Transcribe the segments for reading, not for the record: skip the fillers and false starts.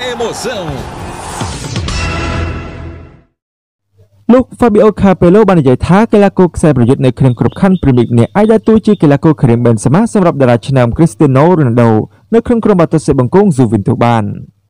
Emoção ลูกฟาบิโอคาเปโลបាននិយាយថាកីឡាករខ្សែប្រយុទ្ធនៅក្នុងក្របខ័ណ្ឌព្រីមលីកនេះអាចដើរតួជាកីឡាករការីមបេនសេម៉ាសម្រាប់តារាឆ្នាំគ្រីស្ទីណូរ៉ូណាល់ដូនៅក្នុងក្រុមបាល់ទាត់សេបង្គង់ Juventus បាន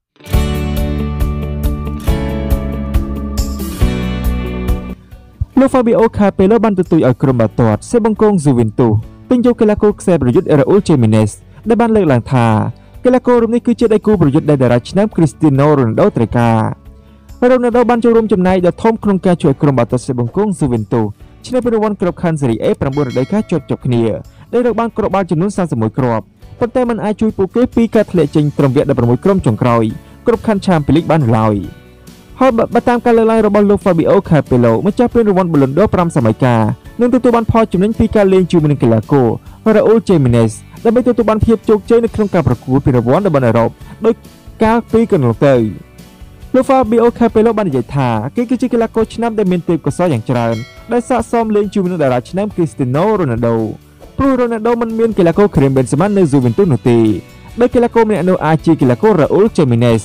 លោក Fabio Capello បានទទូចឲ្យក្រុមបាល់ទាត់សេបង្គង់ Juventus ទិញយកកីឡាករខ្សែប្រយុទ្ធ Raúl Jiménez ដែលបានលើកឡើងថាកីឡាកររូបនេះគឺជាដៃគូប្រយុទ្ធដែលតារាឆ្នាំ Cristiano Ronaldo ត្រូវការRonaldo បានចូលរួមចំណែកដ៏ធំក្នុងការជួយក្រុមបាល់ទាត់សេបង្គង់ Juventus ឈ្នះពានរង្វាន់ក្របខ័ណ្ឌ Serie A 9 រដូវកាលជាប់ៗគ្នាដែលរកបានគ្រាប់បាល់ចំនួន31គ្រាប់ប៉ុន្តែมันអាចជួយពួកគេពីការធ្លាក់ចេញត្រឹមវគ្គ16ក្រុមចុងក្រោយក្របខ័ណ្ឌ Champions League បានឡើយហើយបើតាមការលើកឡើងរបស់លោក Fabio Capello ម្ចាស់ពានរង្វាន់ Ballon d'Or 5 សម័យកាលនឹងទទួលបានផលចំណេញពីការលេងជាមួយនឹងកីឡាករ Raúl Jiménez ដើម្បីទទួលបានភាពជោគជ័យនៅក្នុងការប្រកួតពានរង្វាន់តំបន់អឺរ៉ុបដោយកាលពីកន្លងទៅលោក Fabio Capello បាននិយាយថាគេគឺជាកីឡាករឆ្នាំដែលមានទេពកោសល្យយ៉ាងច្រើនដែលស័ក្តិសមលេងជាមួយនឹងតារាឆ្នាំ Cristiano Ronaldo ព្រោះ Ronaldo មិនមានកីឡាករ Karim Benzema នៅ Juventus នោះទេដោយកីឡាករម្នាក់នោះអាចជាកីឡាករ Raúl Jiménez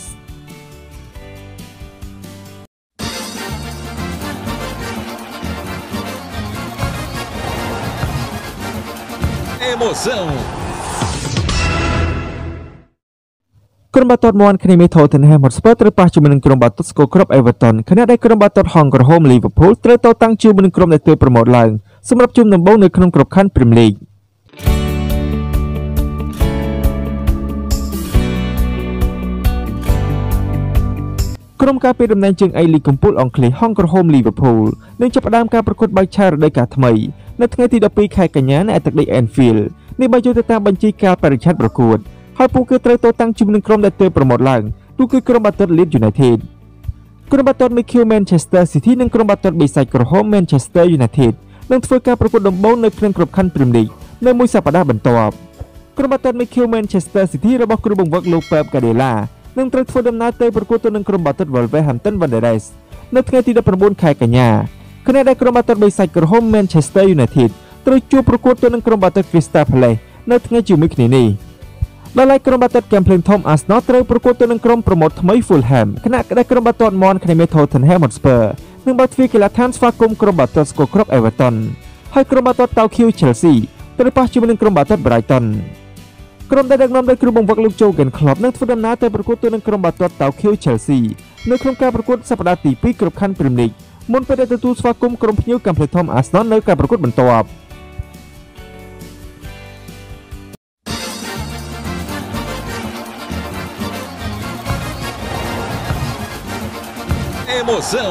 Emoção ក្រុមបាល់ទាត់មាន់គ្នាមេTottenham Hotspur ត្រូវប៉ះជាមួយនឹងក្រុមបាល់ទាត់ស្គរគ្រាប់ Everton ខណៈដែលក្រុមបាល់ទាត់ហង្សក្រហម Liverpool ត្រូវតតាំងជាមួយនឹងក្រុមដែលទើបប្រម៉ូទឡើងសម្រាប់ជុំដំបូងនៅក្នុងក្របខ័ណ្ឌ Premier League ក្រុមការពារតំណែងជើងឯកលីកកំពូលអង់គ្លេសហង្សក្រហម Liverpool នឹងចាប់ផ្ដើមការប្រកួតបើកឆាករដូវកាលថ្មីនៅថ្ងៃទី12ខែកញ្ញានៅឯទឹកដី Anfield នេះបើយោងទៅតាមបញ្ជីកាលបរិច្ឆេទប្រកួតហើយពួកគេត្រូវតតាំងជាមួយនឹងក្រុមដែលទើបប្រម៉ូទឡើងនោះគឺក្រុមបាល់ទាត់ Leeds United ក្រុមបាល់ទាត់ Manchester City និងក្រុមបាល់ទាត់ប៊ីសាច់ក្រហម Manchester United នឹងធ្វើការប្រកួតដំបូងនៅក្នុងក្របខ័ណ្ឌ Premier League នៅមួយសប្តាហ៍បន្ទាប់ក្រុមបាល់ទាត់ Manchester City របស់គ្រូបង្វឹកលោក Pep Guardiola នឹងត្រូវធ្វើដំណើរទៅប្រកួតទៅនឹងក្រុមបាល់ទាត់ Wolverhampton Wanderers នៅថ្ងៃទី19ខែកញ្ញាខណៈដែលក្រុមបាល់ទាត់ប៊ីសាច់ក្រហម Manchester United ត្រូវជួបប្រកួតទៅនឹងក្រុមបាល់ទាត់ Crystal Palace នៅថ្ងៃជាមួយគ្នានេះដល់ឡែកក្រុមបាល់ទាត់ Kempling Tom Arsenal ត្រូវប្រកួតទៅនឹងក្រុមប្រម៉ូទថ្មី Fulham ខណៈដែលក្រុមបាល់ទាត់ Mon គ្នាមេ Tottenham Hotspur នឹងបើកទ្វារកីឡដ្ឋានស្វាគមន៍ក្រុមបាល់ទាត់ស្គរគ្រាប់ Everton ហើយក្រុមបាល់ទាត់ Tokyo Chelsea ត្រូវប៉ះជាមួយនឹងក្រុមបាល់ទាត់ Brighton ក្រុមដែលដឹកនាំដោយគ្រូបង្វឹកលោក Jurgen Klopp នឹងធ្វើដំណើរទៅប្រកួតទៅនឹងក្រុមបាល់ទាត់ Tokyo Chelsea នៅក្នុងការប្រកួតសប្តាហ៍ទី2ក្របខ័ណ្ឌ Premier League មុនពេលដែលទទួលស្វាគមន៍ក្រុមភ្ញៀវ Kempling Tom Arsenal នៅការប្រកួតបន្ទាប់ Emoção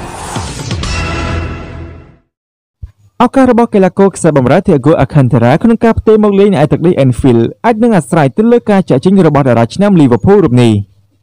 ឱកាសរបស់កីឡាករខ្សែបម្រើ Thiago Alcantara ក្នុងការផ្ទេរមកលេងនៅឯទឹកដី Anfield អាចនឹងអាស្រ័យទៅលើការចាក់ចេញរបស់តារាឆ្នាំ Liverpool រូបនេះ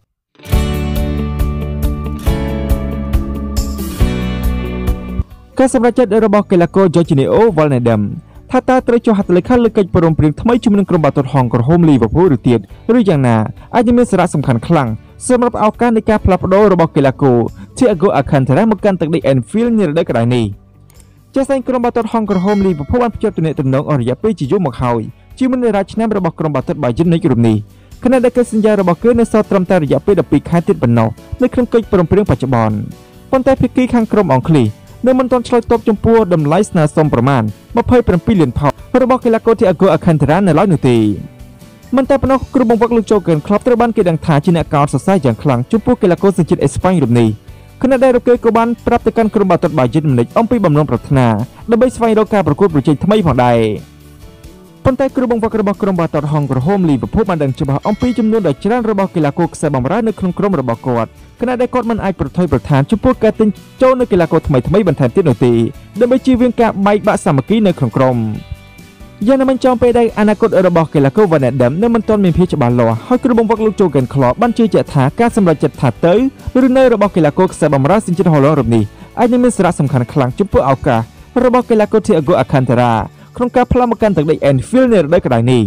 ការសម្រេចចិត្តរបស់កីឡាករ Jorginho Wijnaldum ថាតើត្រូវចុះហត្ថលេខាលើកិច្ចព្រមព្រៀងថ្មីជាមួយនឹងក្រុមបាល់ទាត់ហង្សក្រហម Liverpool ឬទៀតឬយ៉ាងណាអាចមានសារៈសំខាន់ខ្លាំងសម្រាប់ឱកាសនៃការផ្លាស់ប្ដូររបស់កីឡាករ Thiago Alcantara មកកាន់ទឹកដី Anfield នារដូវក្តៅនេះជាស្ដែងក្រុមបាល់ទាត់ហង្សក្រហម Liverpool បានភ្ជាប់ទំនាក់ទំនងអស់រយៈពេលជាយូរមកហើយជាមួយនឹងរាជឆ្នាំរបស់ក្រុមបាល់ទាត់ Bayern Munich រូបនេះខណៈដែលកិច្ចសន្យារបស់គេនៅសល់ត្រឹមតែរយៈពេល12ខែទៀតប៉ុណ្ណោះនៅក្នុងកិច្ចព្រមព្រៀងបច្ចុប្បន្នប៉ុន្តែភាគីខាងក្រុមអង់គ្លេសនៅមិនទាន់ឆ្លើយតបចំពោះតម្លៃស្នើសុំប្រមាណ27លានផោនរបស់កីឡាករ Thiago Alcantara នៅឡើយនោះទេមិនតែប៉ុណ្ណោះគ្រូបង្វឹកលោក Jurgen Klopp ត្រូវបានគេដឹងថាជាអ្នកកោតសរសើរយ៉ាងខ្លាំងចំពោះកីឡាករសញ្ជាតិអេស្ប៉ាញរូបនេះខណៈដែលគេក៏បានប្រាប់ទៅកាន់ក្រុមបាល់ទាត់ Bayern Munich អំពីបំណងប្រាថ្នាដើម្បីស្វែងរកការប្រកួតប្រជែងថ្មីផងដែរប៉ុន្តែគ្រូបង្វឹករបស់ក្រុមបាល់ទាត់ហង្សក្រហម Liverpool បានដឹងច្បាស់អំពីចំនួនដ៏ច្រើនរបស់កីឡាករខ្សែបម្រើនៅក្នុងក្រុមរបស់គាត់ខណៈដែលគាត់មិនអាចប្រថុយប្រឋានចំពោះការទិញចូលនៅកីឡាករថ្មីបន្ថែមទៀតនោះទេដើម្បីជៀសវាងការបែកបាក់សាមគ្គីនៅក្នុងក្រុមយ៉ាងណាមិញចំពេលដែលអនាគតរបស់កីឡាករ Wijnaldum នៅមិនទាន់មានភាពច្បាស់លាស់ហើយគ្រូបង្វឹកលោក Jurgen Klopp បានជឿជាក់ថាការសម្រេចចិត្តថាទៅឬនៅរបស់កីឡាករខ្សែបម្រើសញ្ជាតិហូឡង់រូបនេះអាចនឹងមានសារៈសំខាន់ខ្លាំងចំពោះឱកាសរបស់កីឡាករ Thiago Alcantara ក្នុងការផ្លាស់មកកាន់ទឹកដី Anfield នារដូវក្តៅនេះ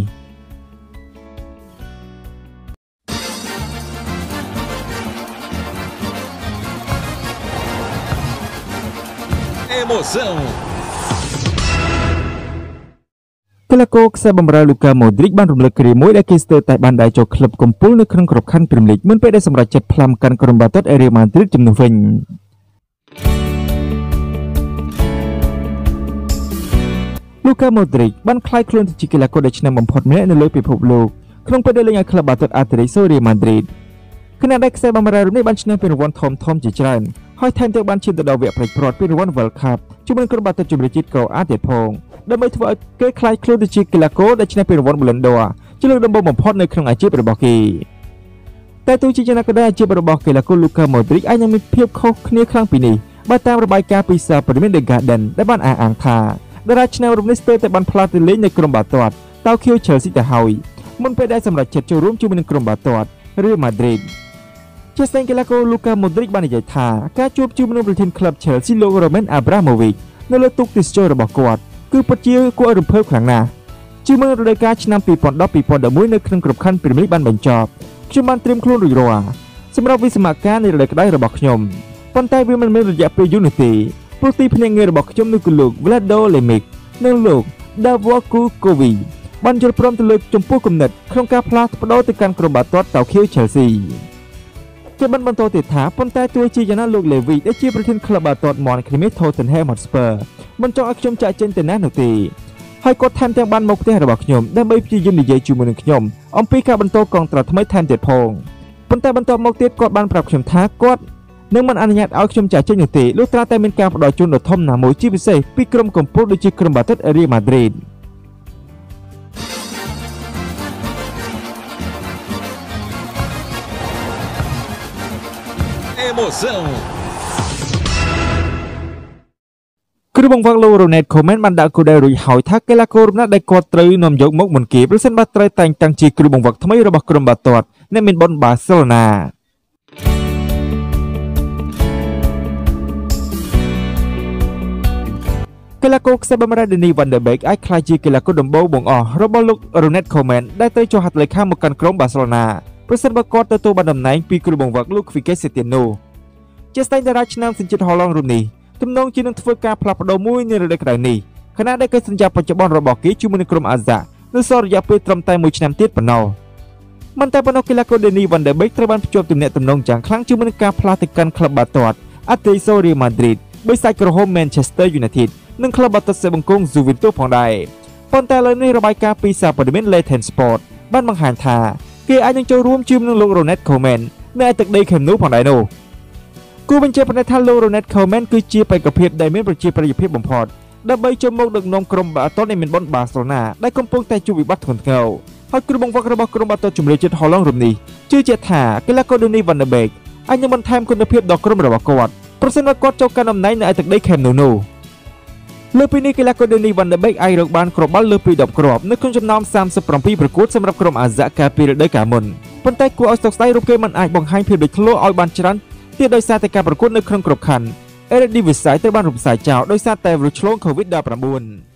Emoção កីឡាករខ្សែបម្រើលូកាម៉ូឌ្រីកបានរំលឹកគ្រាមួយដែលគេស្ទើរតែបានដៃចូលក្លឹបកំពូលនៅក្នុងក្របខ័ណ្ឌព្រីមលីកមុនពេលដែលសម្រេចចិត្តផ្លាំកាន់ក្រុមបាល់ទាត់អេរីម៉ាឌ្រីតជំនួសវិញលូកាម៉ូឌ្រីកបានក្លាយខ្លួនទៅជាកីឡាករដ៏ឆ្នើមបំផុតម្នាក់នៅលើពិភពលោកក្នុងពេលដែលលេងឲ្យក្លឹបបាល់ទាត់អាតេរីសូរីម៉ាឌ្រីតខណៈដែលខ្សែបម្រើរូបនេះបានឈ្នះពានរង្វាន់ធំៗជាច្រើនហើយថែមទាំងបានឈានទៅដល់វគ្គប្រេចព្រាត់ពានរង្វាន់ World Cup ជាមួយក្រុមបាល់ទាត់ជម្រើសជាតិក្រអាទៀតផងដើម្បីធ្វើឲ្យគេក្លាយខ្លួនទៅជាកីឡាករដែលឈ្នះពានរង្វាន់ Ballon d'Or ជាលើកដំបូងបំផុតនៅក្នុងអាជីពរបស់គេតែទោះជាយ៉ាងណាក៏ដោយអាជីពរបស់កីឡាករ Luka Modric អាចនឹងមានភាពខុសគ្នាខ្លាំងពីនេះបើតាមរបាយការណ៍ពីសារព័ត៌មាន The Guardian ដែលបានអះអាងថាតារាឆ្នើមរូបនេះស្ទើរតែបានផ្លាស់ទៅលេងនៅក្រុមបាល់ទាត់តោក្យូ Chelsea ទៅហើយមុនពេលដែលសម្រេចចិត្តចូលរួមជាមួយនឹងក្រុមបាល់ទាត់ Real Madrid ជាស្ដេចកីឡាករ Luka Modric បាននិយាយថាការជួបជុំនឹងប្រធានក្លឹប Chelsea លោក Roman Abramovich នៅលើទូកទេសចររបស់គាត់គឺពិតជាគួរឲ្យរំភើបខ្លាំងណាស់ជាមួយរដូវកាលឆ្នាំ 2010-2011 នៅក្នុងក្របខ័ណ្ឌព្រីមលីកបានបញ្ចប់ខ្ញុំបានត្រៀមខ្លួនរួចរាល់សម្រាប់វិសមការនៃរដូវក្តៅរបស់ខ្ញុំប៉ុន្តែវាមិនមានរយៈពេលយូរនោះទេព្រោះទីភ្នាក់ងាររបស់ខ្ញុំនោះគឺលោក Vlado Lemic និងលោក Davor Kukovic បានយល់ព្រមទៅលើចំពោះគំនិតក្នុងការផ្លាស់ប្ដូរទៅកាន់ក្រុមបាល់ទាត់តោក្យូ Chelsea គេបានបន្តទៀតថាប៉ុន្តែទោះជាយ៉ាងណាលោក Levi ដែលជាប្រធានក្លឹបបាល់ទាត់ Montreal Tottenham Hotspur មិនចង់ឲ្យខ្ញុំចាក់ចេញទៅណានោះទេហើយគាត់ថែមទាំងបានមកផ្ទះរបស់ខ្ញុំដើម្បីព្យាយាមនិយាយជាមួយនឹងខ្ញុំអំពីការបន្តកងត្រាថ្មីថែមទៀតផងប៉ុន្តែបន្ទាប់មកទៀតគាត់បានប្រាប់ខ្ញុំថាគាត់នឹងមិនអនុញ្ញាតឲ្យខ្ញុំចាក់ចេញនោះទេលុះត្រាតែមានការផ្ដល់ជូនដ៏ធំណាមួយជាពិសេសពីក្រុមកំពូលដូចជាក្រុមបាល់ទាត់ Real Madrid Emoção គ្រូបង្វឹកលោក Ronald Koeman បានដាក់គោលដៅរួចហើយថាកីឡាកររូបណាដែលគាត់ត្រូវនាំយកមកមុនគេប្រសិនបើត្រូវតែងតាំងជាគ្រូបង្វឹកថ្មីរបស់ក្រុមបាល់ទាត់អ្នកមានបុណ្យបាសេឡូណាកីឡាករខ្សែបម្រើ Donny van de Beek អាចក្លាយជាកីឡាករដំបូងបង្អស់របស់លោក Ronald Koeman ដែលត្រូវចុះហត្ថលេខាមកកាន់ក្រុមបាសេឡូណាប្រសិនបើគាត់ទទួលបានតំណែងពីគ្រូបង្វឹកលោក Quique Setién ជាស្ដេចតារាឆ្នើមសញ្ជាតិហូឡង់រូបនេះទំនងជានឹងធ្វើការផ្លាស់ប្ដូរមួយនៅរដូវក្តៅនេះខណៈដែលកិច្ចសន្យាបច្ចុប្បន្នរបស់គេជាមួយនឹងក្រុមអាហ្សានៅសល់រយៈពេលត្រឹមតែ1ឆ្នាំទៀតប៉ុណ្ណោះមិនតែប៉ុណ្ណោះកីឡាករ Donny van de Beek ត្រូវបានភ្ជាប់ទំនាក់ទំនងយ៉ាងខ្លាំងជាមួយនឹងការផ្លាស់ទៅកាន់ក្លឹបបាល់ទាត់ Atletico Real Madrid បិសាចក្រហម Manchester United និងក្លឹបបាល់ទាត់សេបង្គង់ Juventus ផងដែរប៉ុន្តែលើនេះរបាយការណ៍ពីសារព័ត៌មាន Leighton Sport បានបង្ហាញថាគេអាចនឹងចូលរួមជាមួយនឹងលោក Ronald Koeman នៅឯទឹកដី Camp Nou ផងដែរនោះគូបញ្ជាក់ប៉ុណ្ណេះថាលោក Ronald Koeman គឺជាបេក្ខភាពដែលមានប្រជាប្រិយភាពបំផុតដើម្បីចូលមកដឹកនាំក្រុមបាល់ទាត់នៃមានបុណ្យបាសេឡូណាដែលកំពុងតែជួបវិបត្តិធ្ងន់ធ្ងរហើយគ្រូបង្វឹករបស់ក្រុមបាល់ទាត់ជម្រើសជាតិហូឡង់រូបនេះជឿជាក់ថាកីឡាករ Donny van de Beek អាចនឹងបន្ថែមគុណភាពដល់ក្រុមរបស់គាត់ប្រសិនបើគាត់ចូលកាន់តំណែងនៅឯទឹកដី Camp Nou នោះលើពីនេះកីឡាករ Donny van de Beek អាចរកបានគ្រាប់បាល់លើពី10គ្រាប់នៅក្នុងចំណោម37ប្រកួតសម្រាប់ក្រុមអាហ្សាកាលពីរដូវកាលមុនប៉ុន្តែគួរឲ្យស្តុកស្ដាយរូបគេមិនអាចបង្ហាញភាពលេចធ្លោឲ្យបានច្រើនទៀតដោយសារតែការប្រកួតនៅក្នុងក្របខ័ណ្ឌ Eredivisie ត្រូវបានរំសាយចោលដោយសារតែវីរុសឆ្លង COVID-19